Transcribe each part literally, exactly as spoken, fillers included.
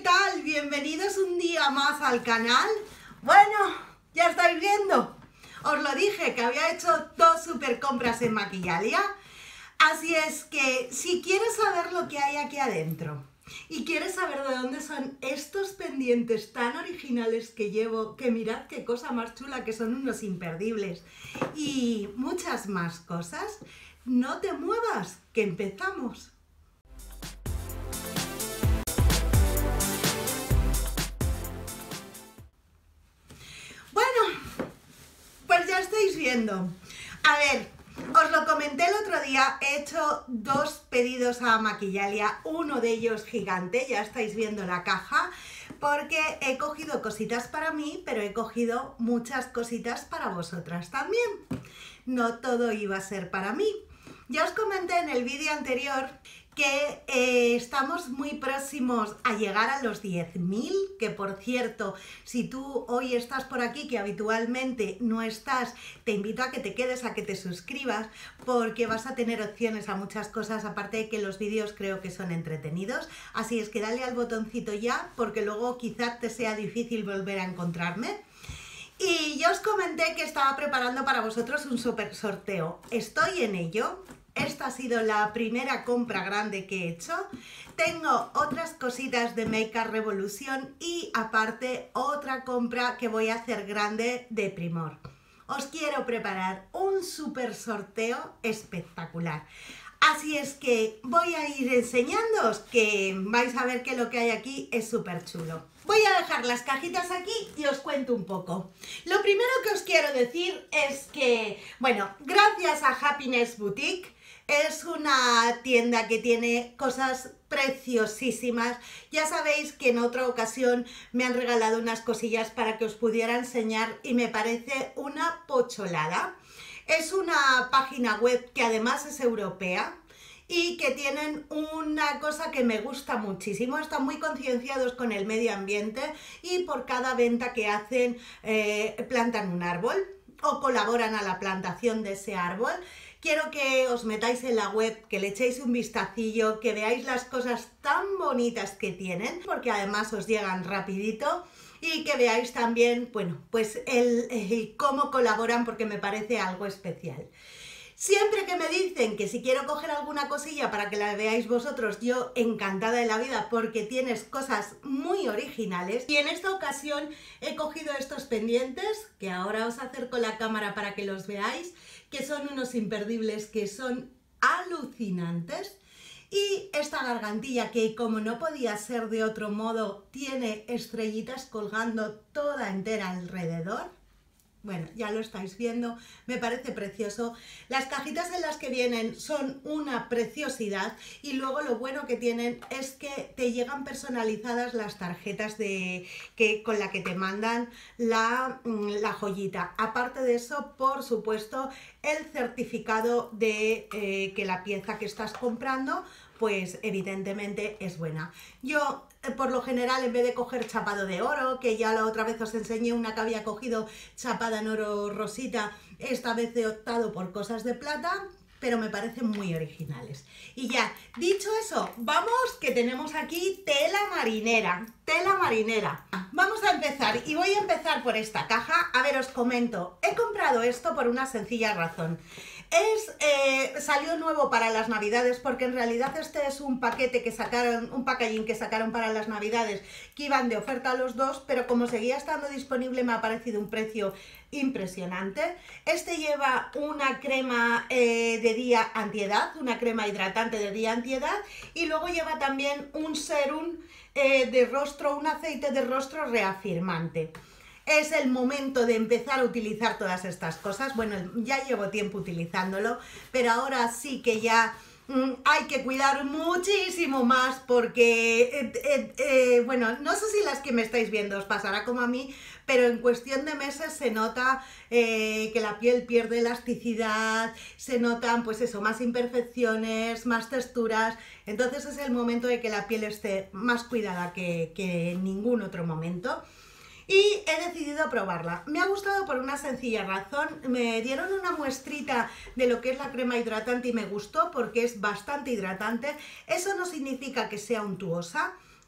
tal? Bienvenidos un día más al canal. Bueno, ya estáis viendo. Os lo dije que había hecho dos super compras en Maquillalia. Así es que si quieres saber lo que hay aquí adentro y quieres saber de dónde son estos pendientes tan originales que llevo, que mirad qué cosa más chula, que son unos imperdibles, y muchas más cosas, no te muevas, que empezamos. Bueno, pues ya estáis viendo. A ver, os lo comenté el otro día, he hecho dos pedidos a Maquillalia, uno de ellos gigante, ya estáis viendo la caja, porque he cogido cositas para mí, pero he cogido muchas cositas para vosotras también. No todo iba a ser para mí. Ya os comenté en el vídeo anterior que eh, estamos muy próximos a llegar a los diez mil, que por cierto, si tú hoy estás por aquí, que habitualmente no estás, te invito a que te quedes, a que te suscribas, porque vas a tener opciones a muchas cosas, aparte de que los vídeos creo que son entretenidos, así es que dale al botoncito ya, porque luego quizás te sea difícil volver a encontrarme. Y yo os comenté que estaba preparando para vosotros un super sorteo, estoy en ello. Esta ha sido la primera compra grande que he hecho. Tengo otras cositas de Make Up Revolution y aparte otra compra que voy a hacer grande de Primor. Os quiero preparar un super sorteo espectacular. Así es que voy a ir enseñándoos, que vais a ver que lo que hay aquí es súper chulo. Voy a dejar las cajitas aquí y os cuento un poco. Lo primero que os quiero decir es que, bueno, gracias a Happiness Boutique, es una tienda que tiene cosas preciosísimas. Ya sabéis que en otra ocasión me han regalado unas cosillas para que os pudiera enseñar y me parece una pocholada. Es una página web que además es europea y que tienen una cosa que me gusta muchísimo. Están muy concienciados con el medio ambiente y por cada venta que hacen eh, plantan un árbol o colaboran a la plantación de ese árbol. Quiero que os metáis en la web, que le echéis un vistacillo, que veáis las cosas tan bonitas que tienen, porque además os llegan rapidito, y que veáis también, bueno, pues el, el cómo colaboran, porque me parece algo especial. Siempre que me dicen que si quiero coger alguna cosilla para que la veáis vosotros, yo encantada de la vida, porque tienes cosas muy originales. Y en esta ocasión he cogido estos pendientes, que ahora os acerco la cámara para que los veáis, que son unos imperdibles, que son alucinantes. Y esta gargantilla que, como no podía ser de otro modo, tiene estrellitas colgando toda entera alrededor. Bueno, ya lo estáis viendo, me parece precioso. Las cajitas en las que vienen son una preciosidad y luego lo bueno que tienen es que te llegan personalizadas las tarjetas de, que, con la que te mandan la, la joyita. Aparte de eso, por supuesto, el certificado de eh, que la pieza que estás comprando, pues evidentemente es buena. Yo por lo general, en vez de coger chapado de oro, que ya la otra vez os enseñé una que había cogido chapada en oro rosita, esta vez he optado por cosas de plata, pero me parecen muy originales. Y ya, dicho eso, vamos, que tenemos aquí tela marinera, tela marinera. Vamos a empezar, y voy a empezar por esta caja. A ver, os comento, he comprado esto por una sencilla razón. Es, eh, salió nuevo para las navidades, porque en realidad este es un paquete que sacaron, un packaging que sacaron para las navidades, que iban de oferta los dos, pero como seguía estando disponible me ha parecido un precio impresionante. Este lleva una crema eh, de día antiedad, una crema hidratante de día antiedad, y luego lleva también un serum eh, de rostro, un aceite de rostro reafirmante. Es el momento de empezar a utilizar todas estas cosas. Bueno, ya llevo tiempo utilizándolo, pero ahora sí que ya mmm, hay que cuidar muchísimo más porque, eh, eh, eh, bueno, no sé si las que me estáis viendo os pasará como a mí, pero en cuestión de meses se nota eh, que la piel pierde elasticidad, se notan, pues eso, más imperfecciones, más texturas. Entonces es el momento de que la piel esté más cuidada que, que en ningún otro momento. Y he decidido probarla. Me ha gustado por una sencilla razón. Me dieron una muestrita de lo que es la crema hidratante y me gustó porque es bastante hidratante. Eso no significa que sea untuosa.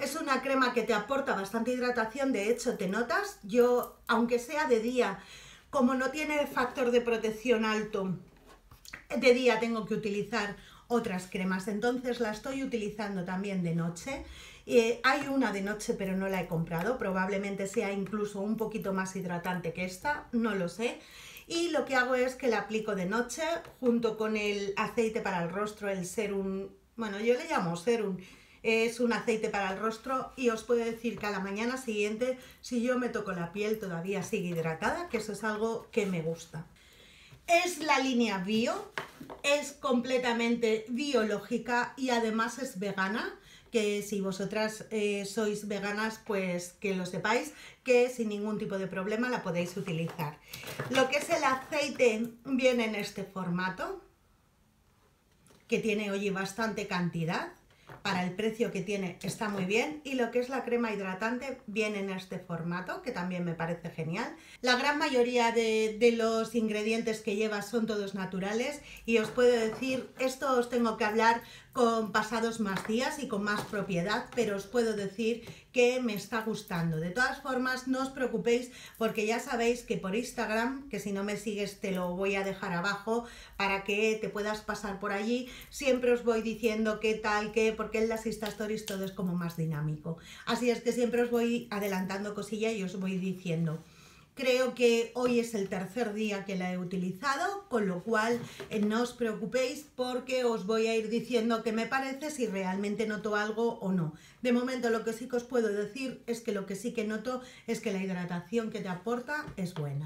Es una crema que te aporta bastante hidratación, de hecho te notas, yo aunque sea de día, como no tiene factor de protección alto, de día tengo que utilizar otras cremas, entonces la estoy utilizando también de noche. Eh, hay una de noche pero no la he comprado, probablemente sea incluso un poquito más hidratante que esta, no lo sé. Y lo que hago es que la aplico de noche junto con el aceite para el rostro, el serum, bueno, yo le llamo serum, es un aceite para el rostro y os puedo decir que a la mañana siguiente, si yo me toco la piel, todavía sigue hidratada, que eso es algo que me gusta. Es la línea Bio, es completamente biológica y además es vegana, que si vosotras eh, sois veganas, pues que lo sepáis, que sin ningún tipo de problema la podéis utilizar. Lo que es el aceite viene en este formato, que tiene, oye, bastante cantidad. Para el precio que tiene está muy bien, y lo que es la crema hidratante viene en este formato, que también me parece genial. La gran mayoría de, de los ingredientes que lleva son todos naturales y os puedo decir, esto os tengo que hablar con pasados más días y con más propiedad, pero os puedo decir que me está gustando. De todas formas, no os preocupéis porque ya sabéis que por Instagram, que si no me sigues te lo voy a dejar abajo para que te puedas pasar por allí, siempre os voy diciendo qué tal, qué, porque en las Insta Stories todo es como más dinámico. Así es que siempre os voy adelantando cosillas y os voy diciendo. Creo que hoy es el tercer día que la he utilizado, con lo cual eh, no os preocupéis porque os voy a ir diciendo qué me parece, si realmente noto algo o no. De momento lo que sí que os puedo decir es que lo que sí que noto es que la hidratación que te aporta es buena.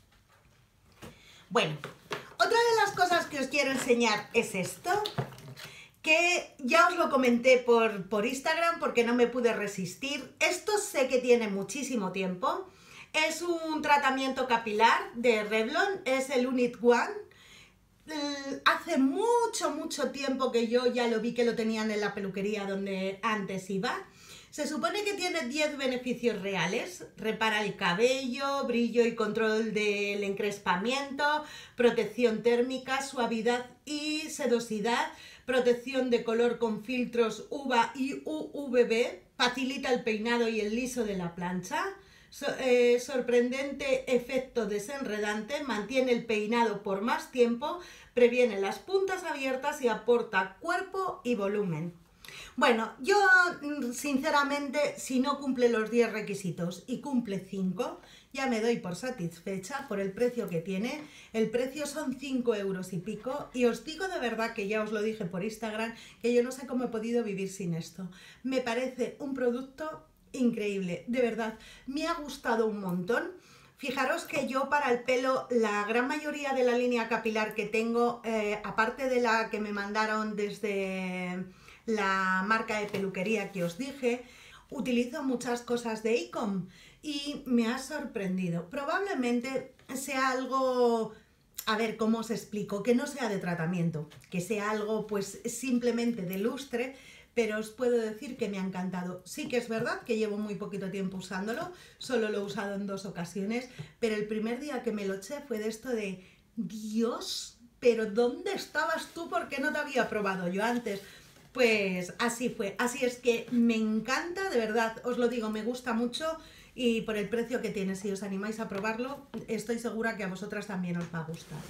Bueno, otra de las cosas que os quiero enseñar es esto, que ya os lo comenté por, por Instagram porque no me pude resistir. Esto sé que tiene muchísimo tiempo. Es un tratamiento capilar de Revlon, es el Unit One. Hace mucho, mucho tiempo que yo ya lo vi que lo tenían en la peluquería donde antes iba. Se supone que tiene diez beneficios reales: repara el cabello, brillo y control del encrespamiento, protección térmica, suavidad y sedosidad, protección de color con filtros U V A y U V B, facilita el peinado y el liso de la plancha. So, eh, sorprendente efecto desenredante, mantiene el peinado por más tiempo, previene las puntas abiertas y aporta cuerpo y volumen. Bueno, yo sinceramente, si no cumple los diez requisitos y cumple cinco, ya me doy por satisfecha por el precio que tiene. El precio son cinco euros y pico, y os digo de verdad que ya os lo dije por Instagram, que yo no sé cómo he podido vivir sin esto. Me parece un producto increíble, de verdad, me ha gustado un montón. Fijaros que yo para el pelo, la gran mayoría de la línea capilar que tengo, eh, aparte de la que me mandaron desde la marca de peluquería que os dije, utilizo muchas cosas de Icom y me ha sorprendido. Probablemente sea algo, a ver, ¿cómo os explico? Que no sea de tratamiento, que sea algo pues simplemente de lustre, pero os puedo decir que me ha encantado. Sí que es verdad que llevo muy poquito tiempo usándolo, solo lo he usado en dos ocasiones, pero el primer día que me lo eché fue de esto de Dios, pero ¿dónde estabas tú? ¿Por qué no te había probado yo antes? Pues así fue, así es que me encanta, de verdad, os lo digo, me gusta mucho, y por el precio que tiene, si os animáis a probarlo, estoy segura que a vosotras también os va a gustar.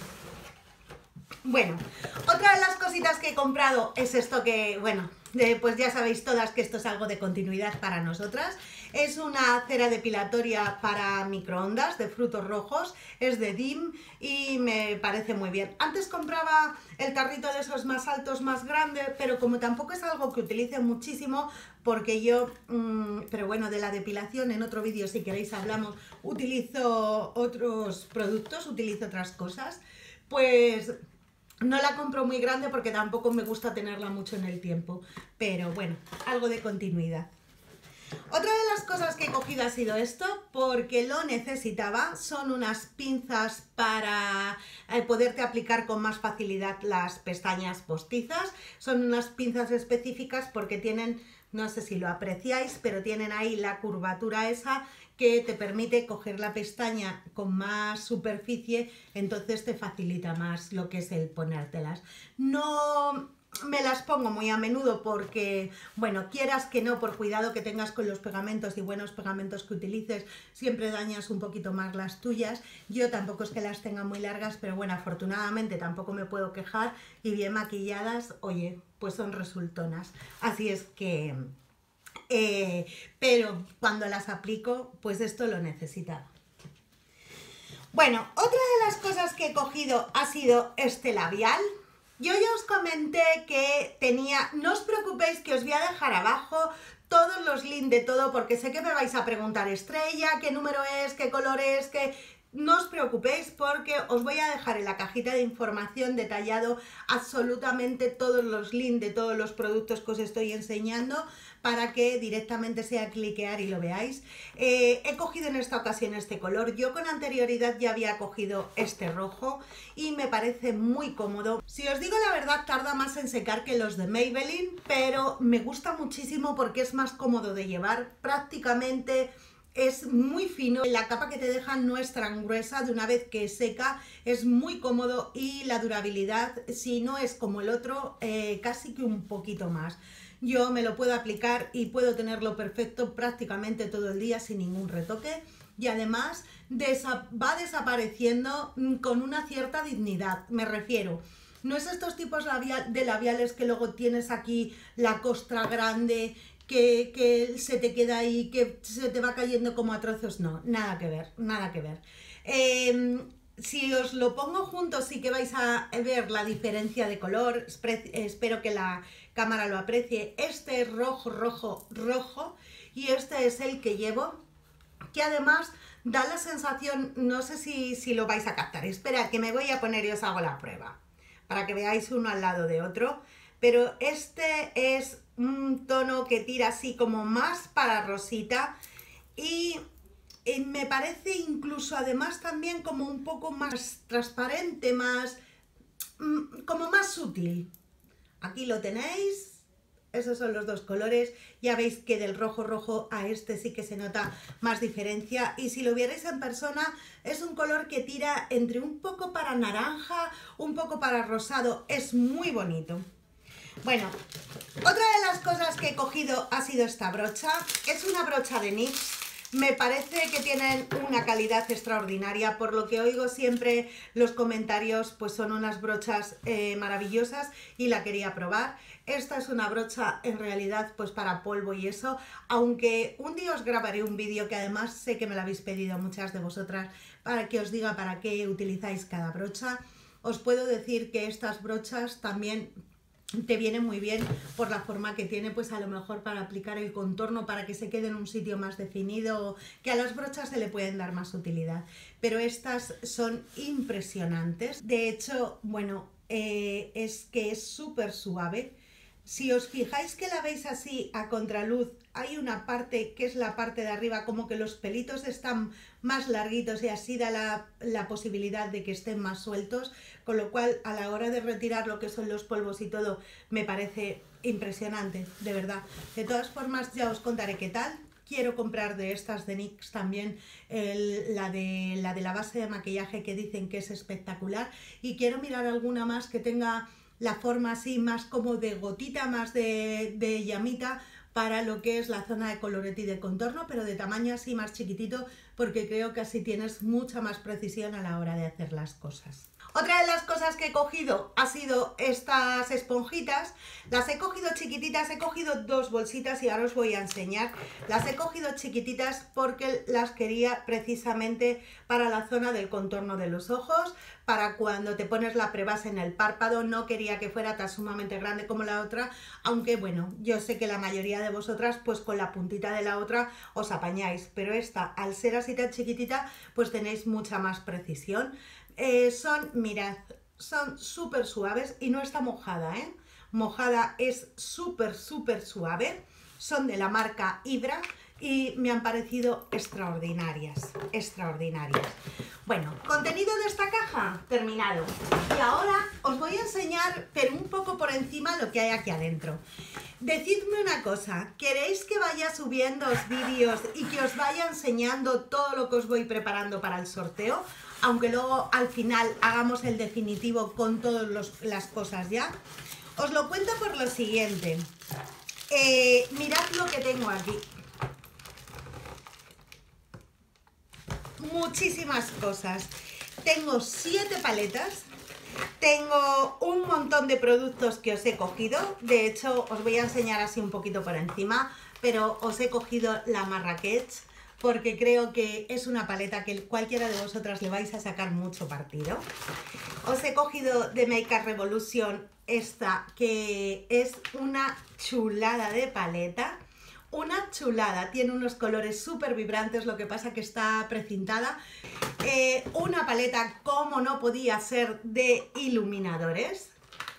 Bueno, otra de las cositas que he comprado es esto que, bueno, eh, pues ya sabéis todas que esto es algo de continuidad para nosotras. Es una cera depilatoria para microondas de frutos rojos, es de D I M y me parece muy bien. Antes compraba el tarrito de esos más altos, más grande, pero como tampoco es algo que utilice muchísimo, porque yo, mmm, pero bueno, de la depilación en otro vídeo si queréis hablamos, utilizo otros productos, utilizo otras cosas, pues no la compro muy grande porque tampoco me gusta tenerla mucho en el tiempo, pero bueno, algo de continuidad. Otra de las cosas que he cogido ha sido esto, porque lo necesitaba. Son unas pinzas para eh, poderte aplicar con más facilidad las pestañas postizas. Son unas pinzas específicas porque tienen, no sé si lo apreciáis, pero tienen ahí la curvatura esa que te permite coger la pestaña con más superficie, entonces te facilita más lo que es el ponértelas. No, me las pongo muy a menudo porque, bueno, quieras que no, por cuidado que tengas con los pegamentos y buenos pegamentos que utilices, siempre dañas un poquito más las tuyas. Yo tampoco es que las tenga muy largas, pero bueno, afortunadamente tampoco me puedo quejar y bien maquilladas, oye, pues son resultonas. Así es que... Eh, pero cuando las aplico, pues esto lo necesitaba. Bueno, otra de las cosas que he cogido ha sido este labial. Yo ya os comenté que tenía, no os preocupéis que os voy a dejar abajo todos los links de todo porque sé que me vais a preguntar Estrella, qué número es, qué color es, qué... No os preocupéis porque os voy a dejar en la cajita de información detallado absolutamente todos los links de todos los productos que os estoy enseñando para que directamente sea cliquear y lo veáis. Eh, he cogido en esta ocasión este color. Yo con anterioridad ya había cogido este rojo y me parece muy cómodo. Si os digo la verdad, tarda más en secar que los de Maybelline, pero me gusta muchísimo porque es más cómodo de llevar. Prácticamente es muy fino, la capa que te deja no es tan gruesa, de una vez que seca es muy cómodo y la durabilidad, si no es como el otro, eh, casi que un poquito más. Yo me lo puedo aplicar y puedo tenerlo perfecto prácticamente todo el día sin ningún retoque y además desa- va desapareciendo con una cierta dignidad, me refiero. No es estos tipos labial, de labiales que luego tienes aquí la costra grande, Que, que se te queda ahí, que se te va cayendo como a trozos, no, nada que ver, nada que ver. Eh, si os lo pongo juntos sí que vais a ver la diferencia de color, espero que la cámara lo aprecie. Este es rojo, rojo, rojo y este es el que llevo, que además da la sensación, no sé si, si lo vais a captar, espera que me voy a poner y os hago la prueba, para que veáis uno al lado de otro, pero este es un tono que tira así como más para rosita y eh, me parece incluso además también como un poco más transparente, más mm, como más sutil. Aquí lo tenéis, esos son los dos colores, ya veis que del rojo rojo a este sí que se nota más diferencia y si lo vierais en persona es un color que tira entre un poco para naranja, un poco para rosado, es muy bonito. Bueno, otra de las cosas que he cogido ha sido esta brocha. Es una brocha de N Y X. Me parece que tienen una calidad extraordinaria. Por lo que oigo siempre los comentarios, pues son unas brochas eh, maravillosas y la quería probar. Esta es una brocha en realidad pues para polvo y eso. Aunque un día os grabaré un vídeo que además sé que me lo habéis pedido muchas de vosotras para que os diga para qué utilizáis cada brocha. Os puedo decir que estas brochas también te viene muy bien por la forma que tiene, pues a lo mejor para aplicar el contorno, para que se quede en un sitio más definido, que a las brochas se le pueden dar más utilidad. Pero estas son impresionantes. De hecho, bueno, eh, es que es súper suave. Si os fijáis que la veis así a contraluz, hay una parte que es la parte de arriba, como que los pelitos están más larguitos y así da la, la posibilidad de que estén más sueltos, con lo cual a la hora de retirar lo que son los polvos y todo me parece impresionante, de verdad. De todas formas ya os contaré qué tal. Quiero comprar de estas de N Y X también el, la, de, la de la base de maquillaje que dicen que es espectacular y quiero mirar alguna más que tenga la forma así más como de gotita, más de, de llamita para lo que es la zona de colorete y de contorno, pero de tamaño así más chiquitito porque creo que así tienes mucha más precisión a la hora de hacer las cosas. Otra de las cosas que he cogido ha sido estas esponjitas. Las he cogido chiquititas, he cogido dos bolsitas y ahora os voy a enseñar. Las he cogido chiquititas porque las quería precisamente para la zona del contorno de los ojos, para cuando te pones la prebase en el párpado. No quería que fuera tan sumamente grande como la otra, aunque bueno, yo sé que la mayoría de vosotras pues con la puntita de la otra os apañáis, pero esta al ser así tan chiquitita pues tenéis mucha más precisión. Eh, son, mirad, son súper suaves y no está mojada, ¿eh? Mojada es súper, súper suave. Son de la marca Hydra y me han parecido extraordinarias, extraordinarias. Bueno, contenido de esta caja terminado. Y ahora os voy a enseñar, pero un poco por encima, lo que hay aquí adentro. Decidme una cosa, ¿queréis que vaya subiendo vídeos y que os vaya enseñando todo lo que os voy preparando para el sorteo? Aunque luego al final hagamos el definitivo con todas las cosas ya. Os lo cuento por lo siguiente. Eh, mirad lo que tengo aquí. Muchísimas cosas. Tengo siete paletas. Tengo un montón de productos que os he cogido. De hecho, os voy a enseñar así un poquito por encima. Pero os he cogido la Marrakech porque creo que es una paleta que cualquiera de vosotras le vais a sacar mucho partido. Os he cogido de Makeup Revolution esta, que es una chulada de paleta. Una chulada, tiene unos colores súper vibrantes, lo que pasa que está precintada. Eh, una paleta, como no podía ser, de iluminadores.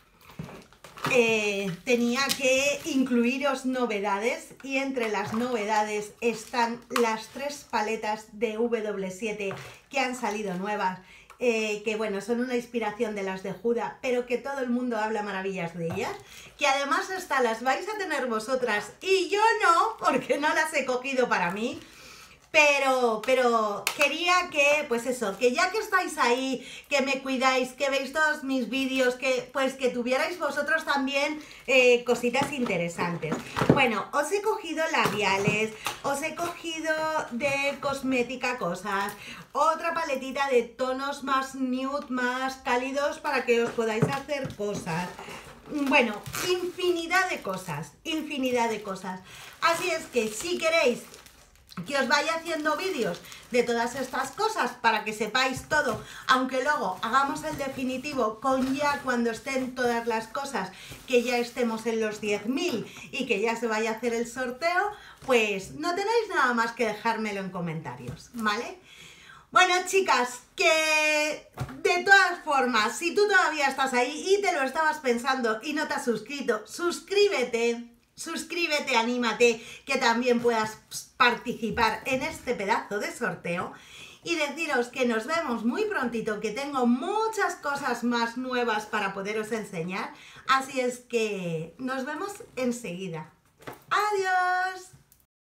Eh, tenía que incluiros novedades y entre las novedades están las tres paletas de W siete que han salido nuevas. Eh, que bueno, son una inspiración de las de Huda, pero que todo el mundo habla maravillas de ellas, que además hasta las vais a tener vosotras y yo no, porque no las he cogido para mí. Pero, pero quería que, pues eso, que ya que estáis ahí, que me cuidáis, que veis todos mis vídeos, que pues que tuvierais vosotros también eh, cositas interesantes. Bueno, os he cogido labiales, os he cogido de cosmética cosas, otra paletita de tonos más nude, más cálidos para que os podáis hacer cosas. Bueno, infinidad de cosas, infinidad de cosas. Así es que si queréis que os vaya haciendo vídeos de todas estas cosas para que sepáis todo, aunque luego hagamos el definitivo con ya cuando estén todas las cosas, que ya estemos en los diez mil y que ya se vaya a hacer el sorteo, pues no tenéis nada más que dejármelo en comentarios, ¿vale? Bueno, chicas, que de todas formas, si tú todavía estás ahí y te lo estabas pensando y no te has suscrito, suscríbete. Suscríbete, anímate, que también puedas participar en este pedazo de sorteo. Y deciros que nos vemos muy prontito, que tengo muchas cosas más nuevas para poderos enseñar. Así es que nos vemos enseguida. ¡Adiós!